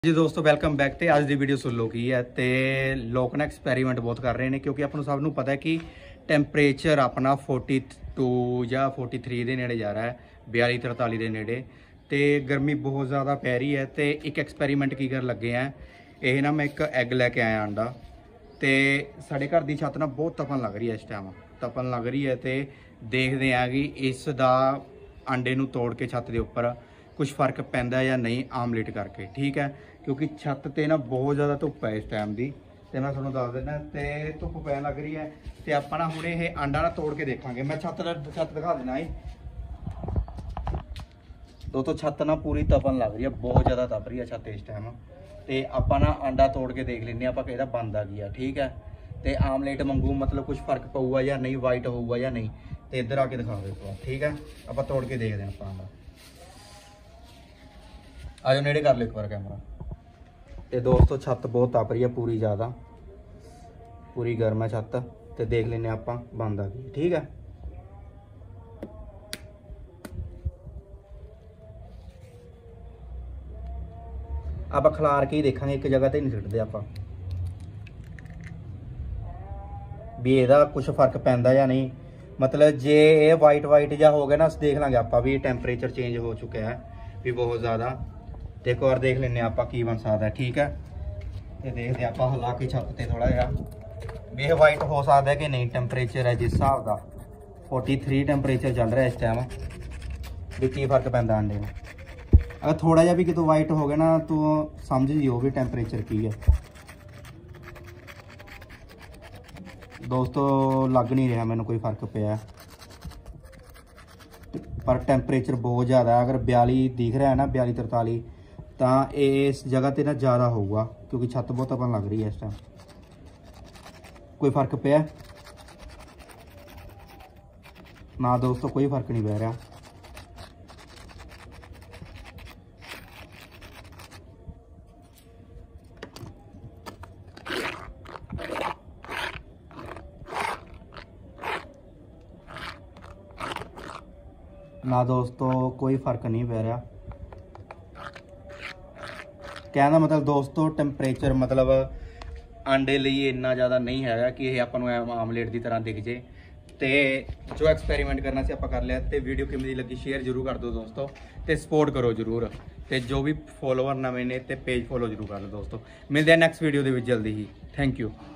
जी दोस्तों welcome back. तो अज की वीडियो सुन लो की है तो लोग ना एक्सपैरीमेंट बहुत कर रहे हैं क्योंकि अपन सबनों पता है कि टैंपरेचर अपना 42 या 43 के नेड़े जा रहा है, 42-43 के नेड़े। तो गर्मी बहुत ज़्यादा पै रही है। तो एक एक्सपैरीमेंट की कर लगे हैं, ये ना मैं एक एग लैके आया अंडा। तो साढ़े घर की छत ना बहुत तपन लग रही है, इस टाइम तपन लग रही है। तो देखते हैं कि इसका अंडे नूं तोड़ के छत के उपर कुछ फर्क पैंदा या नहीं आमलेट करके, ठीक है। क्योंकि छत ते ना बहुत ज़्यादा धुप्प है इस टाइम की। तो मैं थोड़ा दस देना तो धुप्प पैन लग रही है। तो आप ना हुणे ये अंडा ना तोड़ के देखांगे। मैं छत दिखा देना ही दोस्तों। छत ना पूरी तपन लग रही है, बहुत ज़्यादा तप रही है छत इस टाइम। तो आप ना अंडा तोड़ के देख लें आप कि बनता की है, ठीक है। तो आमलेट मंगू मतलब कुछ फर्क पऊगा या नहीं, वाइट होगा या नहीं। तो इधर आके दिखा दो एक बार, ठीक है। आप तोड़ के देखते हैं आप अंडा। आ जाओ नेड़े कर लो एक बार कैमरा। तो दोस्तों छत बहुत तप रही है, पूरी ज़्यादा पूरी गर्म है छत। तो देख लें आप बनता की, ठीक है। आप खिलार के ही देखा, एक जगह तो नहीं सिटते आप भी ਇਹਦਾ कुछ फर्क पैंदा या नहीं। मतलब जे ये वाइट वाइट जा हो गया ना, देख लेंगे आप भी टैंपरेचर चेंज हो चुका है भी बहुत ज़्यादा। तो एक बार देख लें आप की बन सकता है, ठीक है। तो देखते आप हिला के छत से थोड़ा जहा भी ये वाइट हो सकता है कि नहीं। टैंपरेचर है जिस हिसाब का 43 टैंपरेचर चल रहा है इस टाइम भी की फर्क पैंदा अंडे में। अगर थोड़ा जहा भी कितों वाइट हो गया ना तो समझ जियो भी टैंपरेचर की है। दोस्तों लग नहीं रहा मैंने कोई फर्क पिया, पर टैंपरेचर बहुत ज़्यादा है। अगर 42 दिख रहा है ना, 42-43, तो इस जगह पर ना ज़्यादा होगा क्योंकि छत बहुत तपन लग रही है इस टाइम। कोई फर्क पिया ना दोस्तों, कोई फर्क नहीं पै रहा। ना दोस्तों कोई फर्क नहीं पै रहा। कहना मतलब दोस्तों टैंपरेचर मतलब अंडे लिए इन्ना ज़्यादा नहीं है कि यह अपन आमलेट की तरह दिख जाए। तो जो एक्सपैरीमेंट करना से आप कर लिया। तो वीडियो किमें लगी शेयर जरूर कर दो दोस्तों, तो सपोर्ट करो जरूर। तो जो भी फॉलोवर नवे ने तो पेज फॉलो जरूर कर लो दोस्तों। मिलते हैं नैक्सट वीडियो के जल्दी ही। Thank you.